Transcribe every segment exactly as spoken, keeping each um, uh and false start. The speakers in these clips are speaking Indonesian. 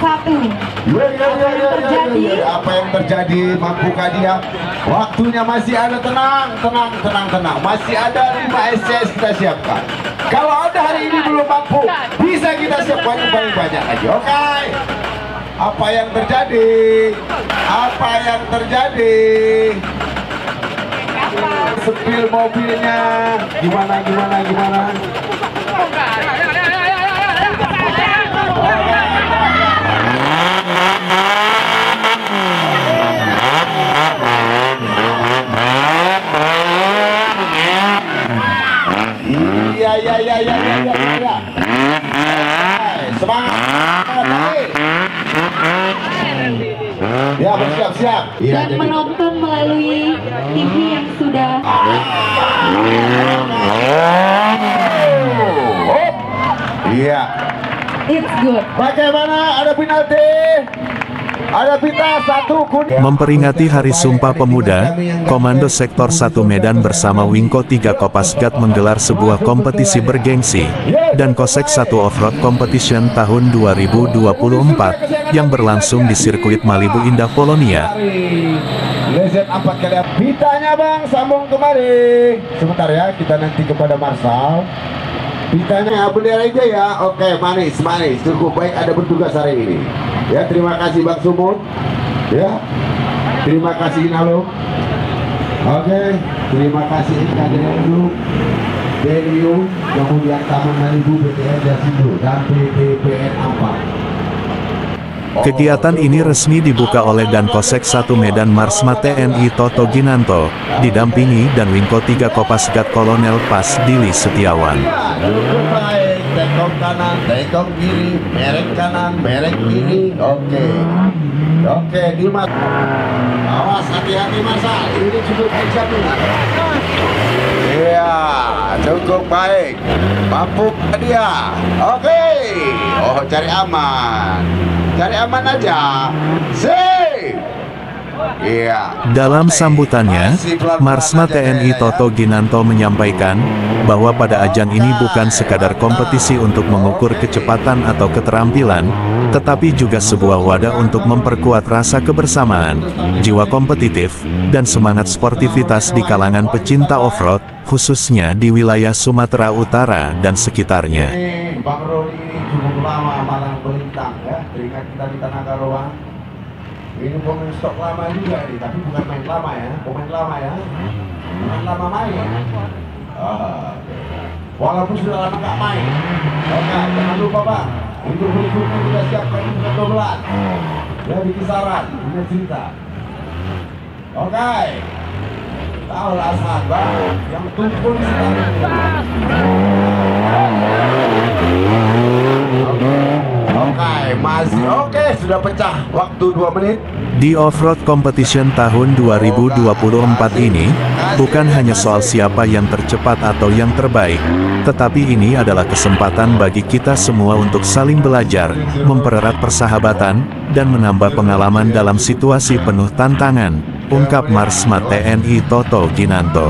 satu. Ya, ya, ya, ya, ya, Terjadi. ya, ya. Apa yang terjadi? Mampukah dia? Waktunya masih ada. Tenang, tenang, tenang, tenang. Masih ada lima S C S kita siapkan. Kalau Anda hari ini belum mampu, bisa kita siapkan yang paling banyak lagi. Oke. Apa yang terjadi? Apa yang terjadi? Sepil mobilnya. Gimana, gimana, gimana? Iya, iya, iya, iya, iya, iya, iya. Semangat. Ya, bersiap-siap. Ya, Dan menonton melalui T V yang sudah. Iya. It's good. Bagaimana? Ada penalti? Ada pita satu kuning. Memperingati Hari Sumpah Pemuda, Komando Sektor satu Medan bersama Wingko tiga Kopasgat menggelar sebuah kompetisi bergengsi dan Kosek satu Offroad Competition tahun dua ribu dua puluh empat yang berlangsung di sirkuit Malibu Indah, Polonia. Leset empat kali. Pitanya Bang, sambung kembali. Sebentar ya, kita nanti kepada Marsal. Pitanya bendera aja ya. Oke, manis, manis. Cukup baik ada bertugas hari ini. Ya, terima kasih Bang Sumut. Ya, terima kasih Inalo. Oke, terima kasih Ika Delu, Delu, kemudian Taman Malibu, B T N Jasindo, dan P P P N empat. Kegiatan ini resmi dibuka oleh Dankosek satu Medan Marsma T N I Toto Ginanto, didampingi dan Wingko tiga Kopasgat Kolonel Pas Dili Setiawan. Cukup baik, tekong kanan, tekong kiri, merek kanan, merek kiri. Oke, oke, Dimas. Awas, hati-hati Masa, ini cukup baik jaminan. Iya, cukup baik. Mampu dia. Oke. Oh, cari aman. Cari aman aja. Sip. Iya. Dalam sambutannya, Marsma T N I Toto Ginanto menyampaikan bahwa pada ajang ini bukan sekadar kompetisi untuk mengukur kecepatan atau keterampilan, tetapi juga sebuah wadah untuk memperkuat rasa kebersamaan, jiwa kompetitif, dan semangat sportivitas di kalangan pecinta off-road, khususnya di wilayah Sumatera Utara dan sekitarnya. Bang Roli ini cukup lama malang melintang ya. Teringat kita di Tanah Karawang. Ini pemain stok lama juga nih, tapi bukan main lama ya, pemain lama ya, pemain lama main. Ah, walaupun sudah lama nggak main. Oke, jangan lupa Bang, untuk berikutnya kita siapkan untuk dua belas. Ya di kisaran, punya cerita. Oke, tahu lah saat Bang, yang tumpul sekarang. Oke, masih oke, sudah pecah waktu dua menit. Di Off-Road Competition tahun dua ribu dua puluh empat ini, bukan hanya soal siapa yang tercepat atau yang terbaik, tetapi ini adalah kesempatan bagi kita semua untuk saling belajar, mempererat persahabatan, dan menambah pengalaman dalam situasi penuh tantangan, ungkap Marsma T N I Toto Ginanto.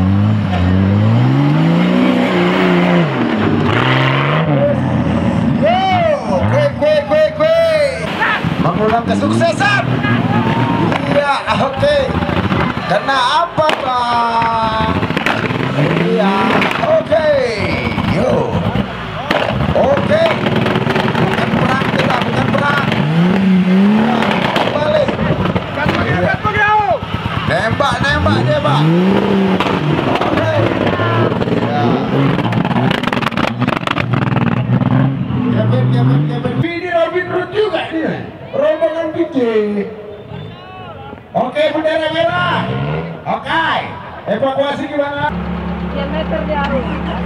Mengulang kesuksesan. Iya, oke. Okay. Karena apa Bang? Iya, oke. Okay. Yo. Oke. Okay. Bukan perang kita, bukan perang. Balik. Iya. Nembak, nembak, nembak. Oke. Okay. Iya. Kevin, Kevin, Kevin. Video Robin Hood juga dia. Rombongan P J. Oke, bendera merah. Oke, evakuasi gimana? tiga meter di arus.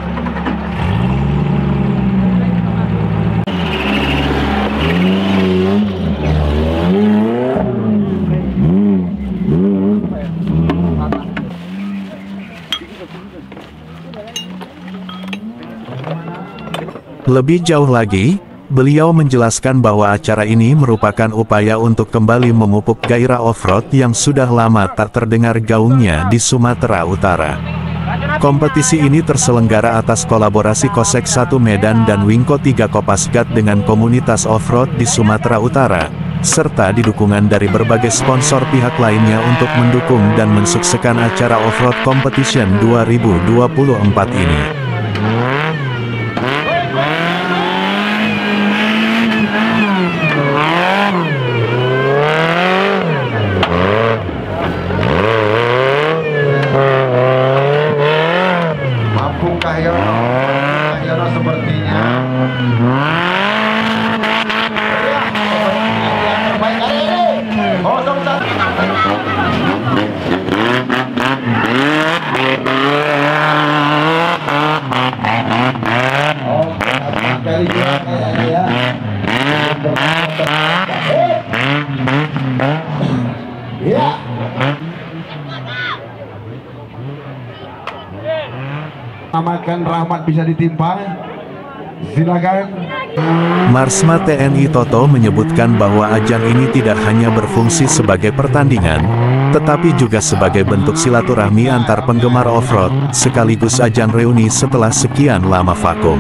Lebih jauh lagi, beliau menjelaskan bahwa acara ini merupakan upaya untuk kembali memupuk gairah off-road yang sudah lama tak terdengar gaungnya di Sumatera Utara. Kompetisi ini terselenggara atas kolaborasi Kosek satu Medan dan Wingko tiga Kopasgat dengan komunitas off-road di Sumatera Utara, serta didukungan dari berbagai sponsor pihak lainnya untuk mendukung dan mensukseskan acara off-road competition dua ribu dua puluh empat ini. Namakan rahmat bisa ditimpa. Silakan. Marsma T N I Toto menyebutkan bahwa ajang ini tidak hanya berfungsi sebagai pertandingan, tetapi juga sebagai bentuk silaturahmi antar penggemar off-road, sekaligus ajang reuni setelah sekian lama vakum.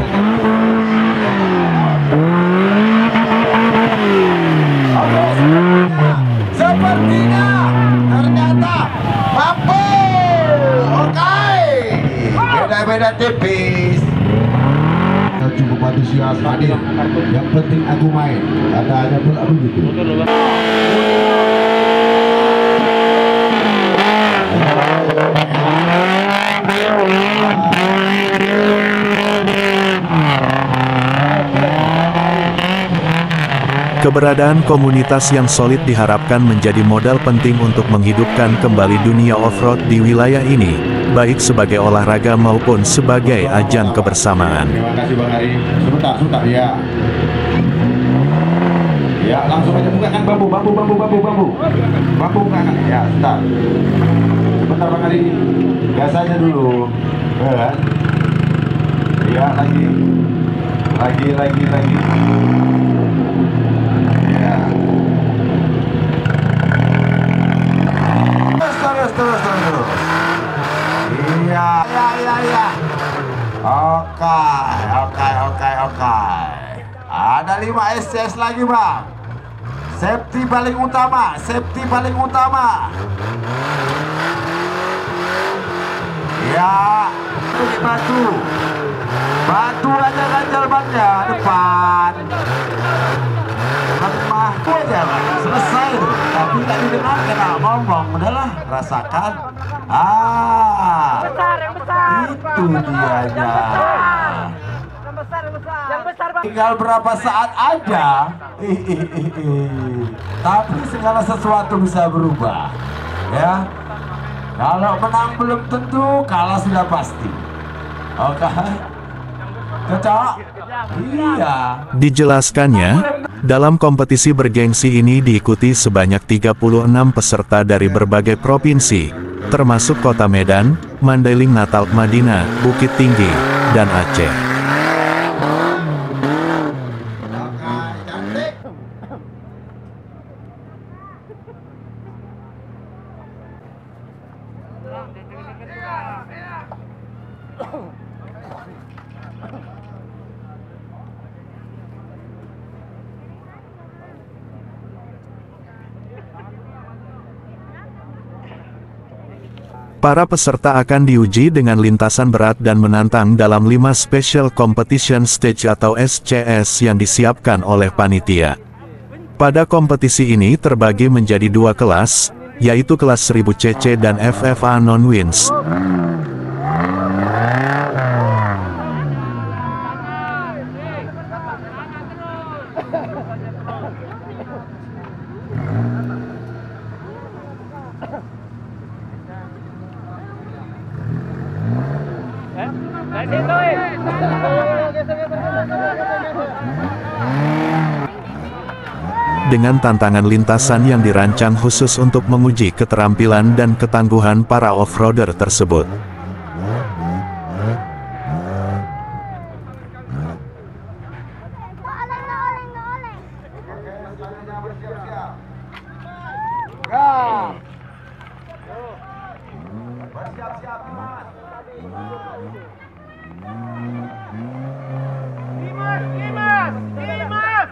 Sepertinya ternyata mampu. Oke, beda-beda tipis. Cukup antusias hadir. Yang penting aku main. Katanya pula begitu. Keberadaan komunitas yang solid diharapkan menjadi modal penting untuk menghidupkan kembali dunia off-road di wilayah ini, baik sebagai olahraga maupun sebagai ajang kebersamaan. Terima kasih Bang Hari. Sebentar, sebentar ya. Ya, langsung aja bukakan bambu, bambu, bambu, bambu, bambu. Bambu bukakan. Ya, sebentar. Sebentar Bang Hari. Gas aja dulu. Ya, ya lagi. Lagi, lagi, lagi. Ya. Terus, terus, terus, terus. Iya, iya, iya, iya. Oke, oke, oke, oke. Ada lima S C S lagi, Bang. Safety paling utama, safety paling utama. Ya, ini batu. Batu aja ganjal bannya depan. Lemah aja, Bang. Selesai tuh. Tapi tak didengar kena ngomong. Udahlah, rasakan. Ah, Besar, yang besar. itu dianya. Yang besar, yang besar. Yang besar, Bang. Tinggal berapa saat aja. Ih, ih, ih, ih. Tapi segala sesuatu bisa berubah. Ya. Kalau menang belum tentu, kalah sudah pasti. Oke. Cocok? Iya. Dijelaskannya, dalam kompetisi bergengsi ini diikuti sebanyak tiga puluh enam peserta dari berbagai provinsi, termasuk Kota Medan, Mandailing, Natal, Madinah, Bukit Tinggi, dan Aceh. Para peserta akan diuji dengan lintasan berat dan menantang dalam lima Special Competition Stage atau S C S yang disiapkan oleh panitia. Pada kompetisi ini terbagi menjadi dua kelas, yaitu kelas seribu C C dan F F A Non-Wins. Dengan tantangan lintasan yang dirancang khusus untuk menguji keterampilan dan ketangguhan para off-roader tersebut. Bersiap-siap, Mas. Dimas, Dimas, Dimas.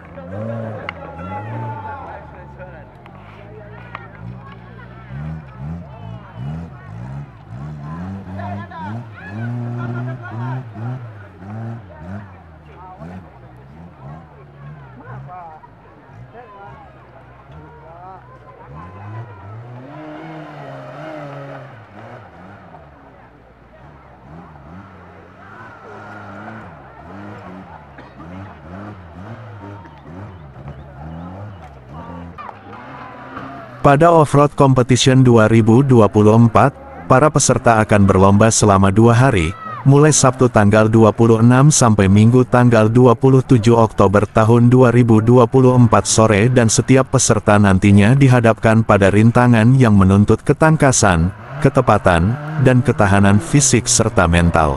Pada Off-Road Competition dua ribu dua puluh empat, para peserta akan berlomba selama dua hari, mulai Sabtu tanggal dua puluh enam sampai Minggu tanggal dua puluh tujuh Oktober tahun dua ribu dua puluh empat sore, dan setiap peserta nantinya dihadapkan pada rintangan yang menuntut ketangkasan, ketepatan, dan ketahanan fisik serta mental.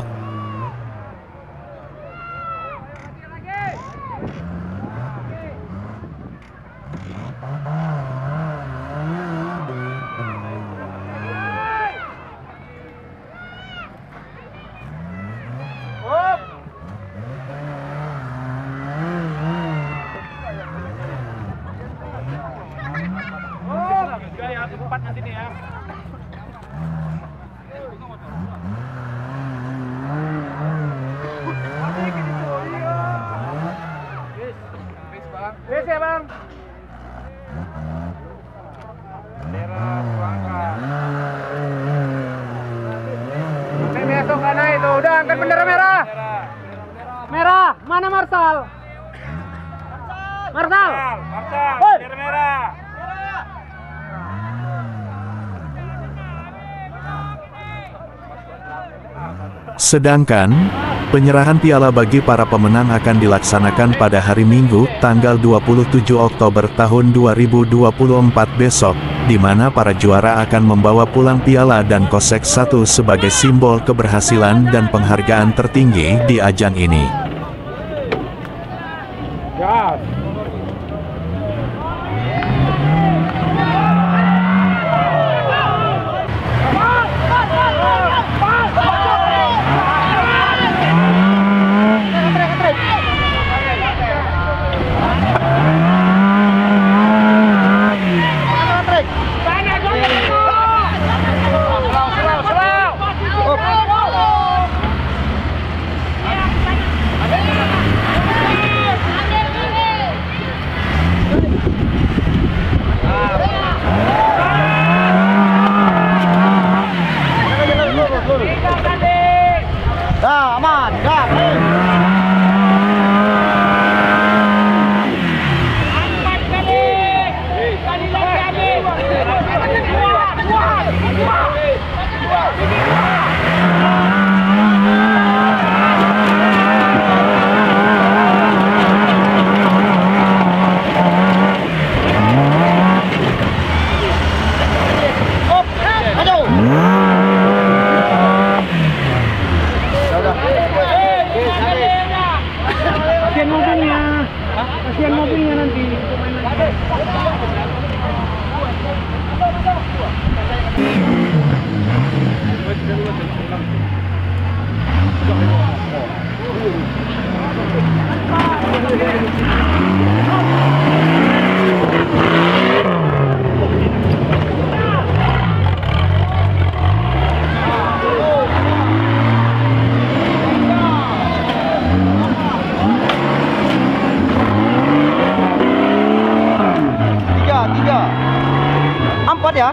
Nanti nih ya. Bis ya bang. Merah berangkat. Oke, besok kan itu udah angkat bendera merah. Merah, mana Marsal? Marsal. Marsal. Bendera merah. Sedangkan, penyerahan piala bagi para pemenang akan dilaksanakan pada hari Minggu, tanggal dua puluh tujuh Oktober tahun dua ribu dua puluh empat besok, di mana para juara akan membawa pulang piala dan kosek satu sebagai simbol keberhasilan dan penghargaan tertinggi di ajang ini. Gas. Dah, aman, dah. Empat kali. Kali lagi. Dua, dua, dua. Kasihan mobilnya, kasihan mobilnya nanti. Tiga, empat ya.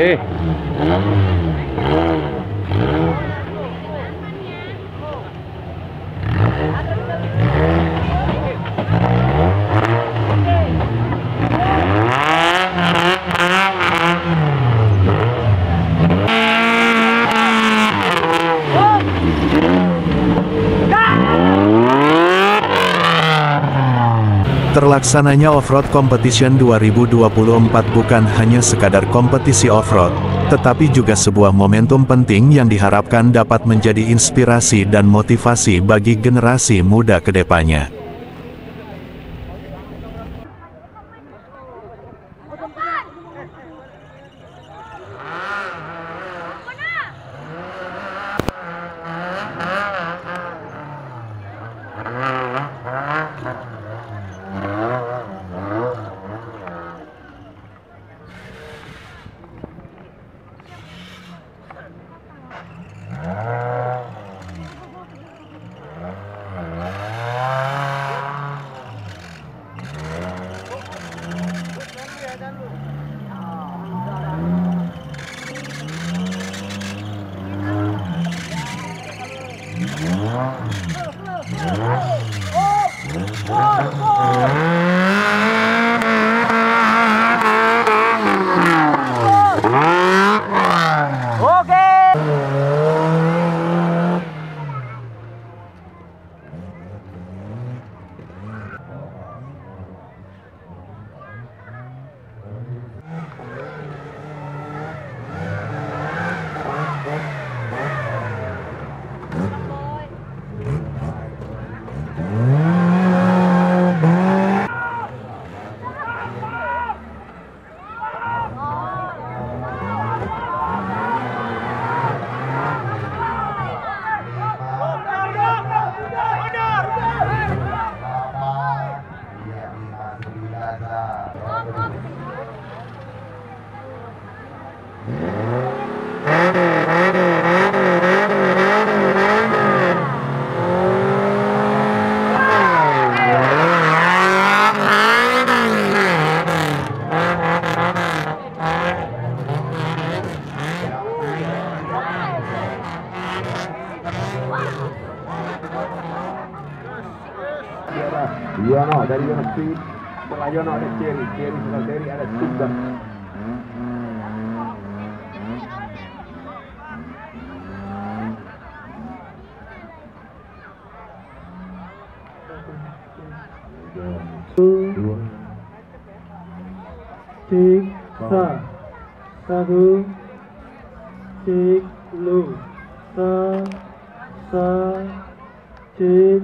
Eh. Terlaksananya Off-Road Competition dua ribu dua puluh empat bukan hanya sekadar kompetisi off-road, tetapi juga sebuah momentum penting yang diharapkan dapat menjadi inspirasi dan motivasi bagi generasi muda ke depannya. Yono dari Yono Speed, setelah Yono ada Cherry, Cherry setelah Cherry ada Sugeng. Ciksa satu cik lu sa sa cik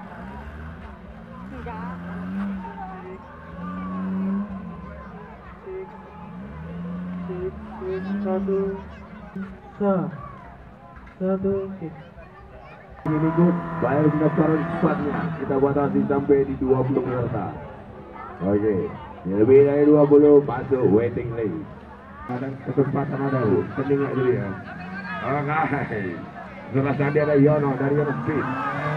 cik cik satu sa satu cik. Ini good, bayar pendaftaran cepatnya. Kita batasi sampai di dua puluh peserta. Oke, yang lebih dari dua puluh masuk waiting list. Ada kesempatan ada, pendengar dulu ya. Oke, setelah tadi ada Yono dari Yono Speed.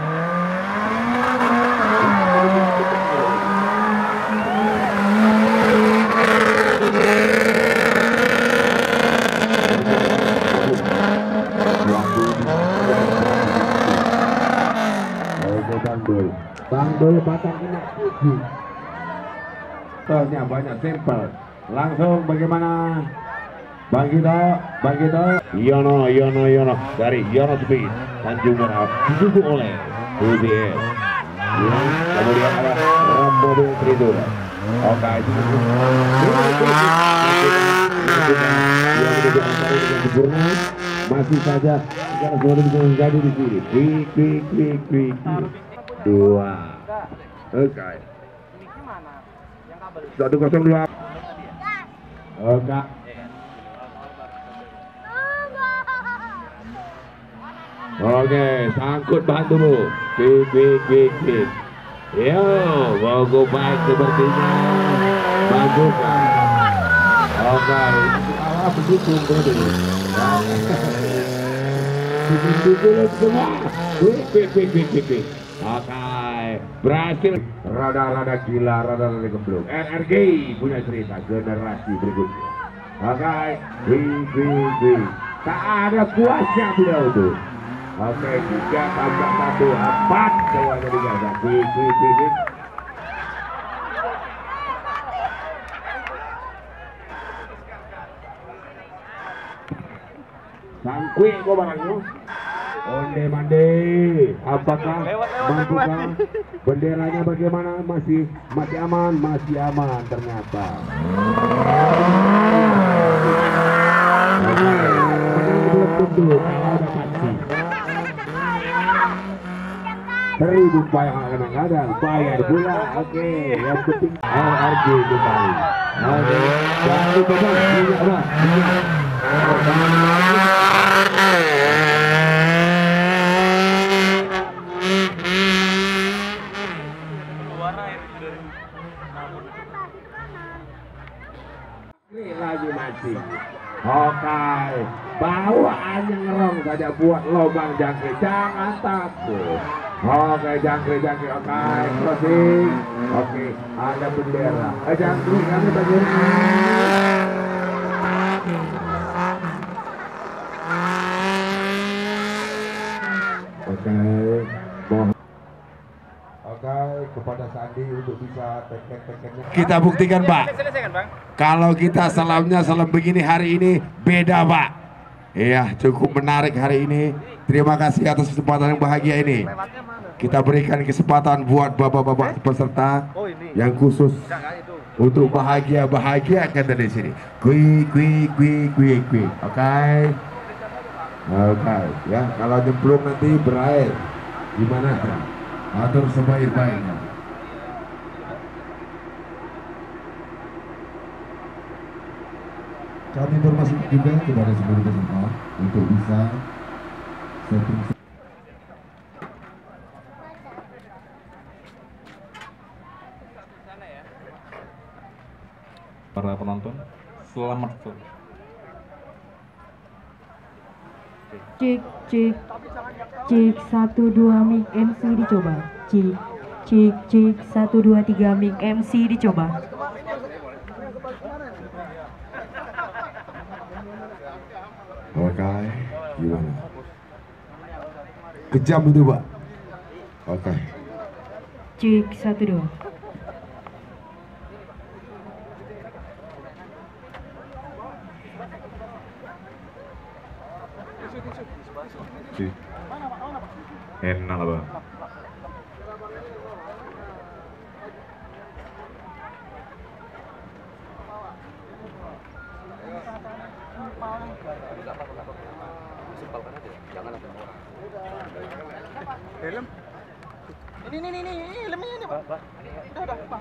Bangdul, Bangdul batang kena tujuh. Tolnya banyak sampel. Langsung bagaimana? Bang Gito, Bang Gito. Yono, Yono, Yono dari Yono Speed Tanjung Merah didukung oleh U B S. Kemudian ada mobil Tridura. Oke, itu yang dengan sempurna. Masih saja sekarang sudah bisa menjadi di sini. Quick, quick, quick, quick. Dua. Oke. Satu kosong dua. Oke. Oke, sangkut bahan dulu. Quick, quick, quick, quick. Yo, mau go back sepertinya. Bagus. Oke, salah begitu bro. Begitu semua. Quick, quick, quick, quick, quick. Oke, berhasil. Rada-rada gila, rada-rada gemblung. R R G punya cerita generasi berikutnya. Oke, wih, wih, wih. Tak ada puasnya beliau tuh. Oke, tiga tambah satu, empat. Semuanya digasak. Wih, wih, wih, wih. Sangkui kok barangnya. Onde mande. Apakah mampukah? Benderanya bagaimana? Masih masih aman, masih aman ternyata. Belum tentu kalau ada saksi. Seribu bayar kadang-kadang bayar pula. Oke, yang penting L R G kembali. Oke, jangan lupa minyak bang, minyak. Ini lagi mati. Oke, bawaan yang ngerong saja buat lubang jangkrik, jangan takut. Oke, jangkrik jangkrik, oke, crossing. Oke, ada bendera. Eh, jangkrik kami bagaimana? Oke, mohon. Oke, kepada Sandi untuk bisa teken-tekennya. Kita buktikan, Pak. Kalau kita salamnya salam begini hari ini beda, Pak. Iya, cukup menarik hari ini. Terima kasih atas kesempatan yang bahagia ini. Kita berikan kesempatan buat bapak-bapak peserta yang khusus untuk bahagia-bahagia kan dari sini. Kui kui kui kui kui. Oke. Oke, ya kalau nyemplung nanti berair gimana? Atur sebaik-baiknya. Kami informasi juga kepada seluruh peserta untuk bisa setting. Para penonton, selamat sore. Cek cek cek satu dua mic M C dicoba. Cek cek cek satu dua tiga mic M C dicoba. Oke, gimana? Kejam itu, Pak. Oke. Cek satu dua. Enak lah, Bang. Helm. Ini ini ini ini helmnya ini, Pak. Udah udah, Pak.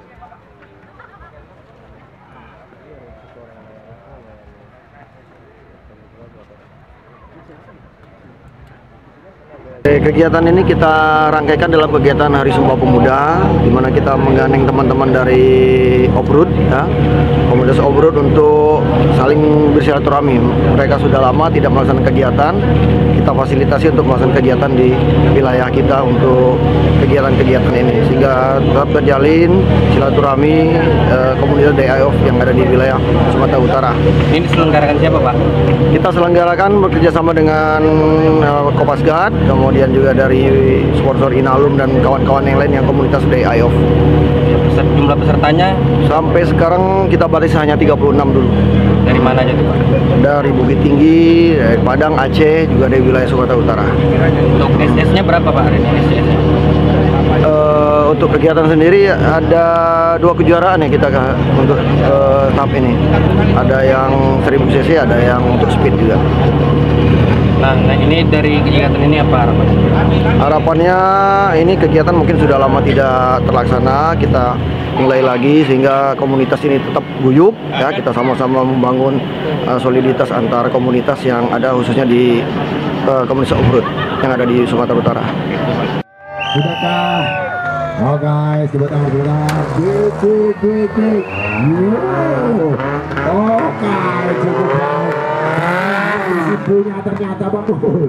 Kegiatan ini kita rangkaikan dalam kegiatan Hari Sumpah Pemuda, di mana kita menggandeng teman-teman dari Obrut, ya, komunitas Obrut untuk saling bersilaturahmi. Mereka sudah lama tidak melaksanakan kegiatan, kita fasilitasi untuk melaksanakan kegiatan di wilayah kita untuk kegiatan-kegiatan ini, sehingga tetap terjalin silaturahmi eh, komunitas D I O F yang ada di wilayah Sumatera Utara. Ini diselenggarakan siapa, Pak? Kita selenggarakan bekerjasama dengan eh, Kopasgat, kemudian juga dari sponsor Inalum dan kawan-kawan yang lain yang komunitas D I O F. Jumlah pesertanya sampai sekarang kita batasi hanya tiga puluh enam dulu. Dari mana aja tuh, Pak? Dari Bukit Tinggi, dari Padang, Aceh, juga dari wilayah Sumatera Utara. Untuk S S-nya berapa, Pak? S S-nya? Uh, untuk kegiatan sendiri ada dua kejuaraan ya kita untuk uh, tahap ini. Ada yang seribu cc, ada yang untuk speed juga. Nah, nah ini dari kegiatan ini apa harapannya? Harapannya ini kegiatan mungkin sudah lama tidak terlaksana, kita mulai lagi sehingga komunitas ini tetap guyup, ya, kita sama-sama membangun uh, soliditas antar komunitas yang ada khususnya di uh, komunitas Obrut yang ada di Sumatera Utara. Sudahkah? Oh guys, coba tangan sebelah. Klik, klik, klik, klik. Oke, cukup. lampunya ternyata bagus.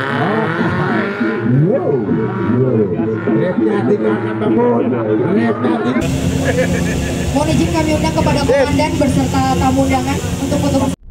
Wow, remnya tinggal nambah pun, remnya tinggal. Mohon izin kami undang kepada komandan berserta tamu undangan untuk foto.